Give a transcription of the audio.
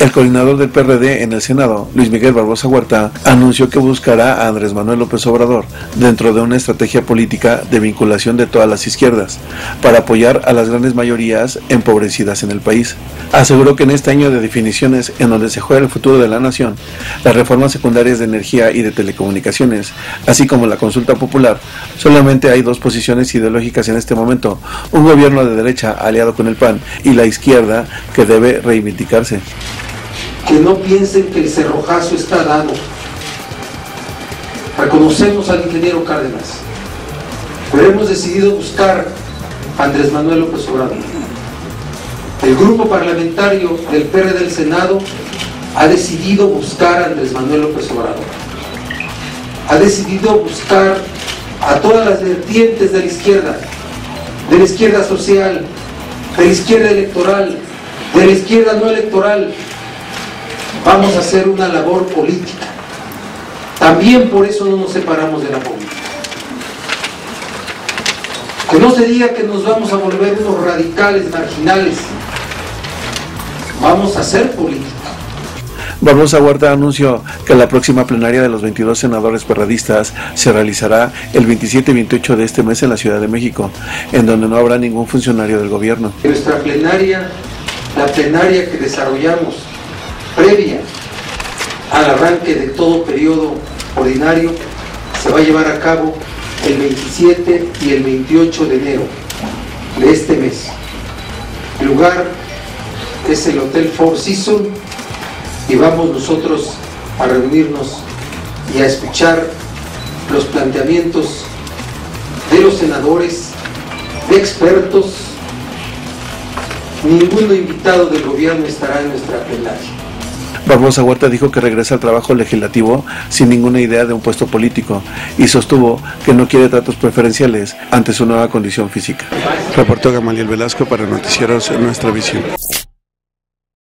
El coordinador del PRD en el Senado, Luis Miguel Barbosa Huerta, anunció que buscará a Andrés Manuel López Obrador dentro de una estrategia política de vinculación de todas las izquierdas para apoyar a las grandes mayorías empobrecidas en el país. Aseguró que en este año de definiciones en donde se juega el futuro de la nación, las reformas secundarias de energía y de telecomunicaciones, así como la consulta popular, solamente hay dos posiciones ideológicas en este momento: un gobierno de derecha aliado con el PAN y la izquierda que debe reivindicarse. Que no piensen que el cerrojazo está dado. Reconocemos al ingeniero Cárdenas, pero hemos decidido buscar a Andrés Manuel López Obrador. El grupo parlamentario del PRD del Senado ha decidido buscar a Andrés Manuel López Obrador. Ha decidido buscar a todas las vertientes de la izquierda social, de la izquierda electoral, de la izquierda no electoral. Vamos a hacer una labor política. También por eso no nos separamos de la política. Que no se diga que nos vamos a volver unos radicales, marginales. Vamos a hacer política. Barbosa Huerta anunció que la próxima plenaria de los 22 senadores perredistas se realizará el 27 y 28 de este mes en la Ciudad de México, en donde no habrá ningún funcionario del gobierno. Nuestra plenaria, la plenaria que desarrollamos previa al arranque de todo periodo ordinario, se va a llevar a cabo el 27 y el 28 de enero de este mes. El lugar es el Hotel Four Seasons y vamos nosotros a reunirnos y a escuchar los planteamientos de los senadores, de expertos. Ningún invitado del gobierno estará en nuestra plenaria. Barbosa Huerta dijo que regresa al trabajo legislativo sin ninguna idea de un puesto político y sostuvo que no quiere tratos preferenciales ante su nueva condición física. Reportó Gamaliel Velasco para Noticieros Nuestra Visión.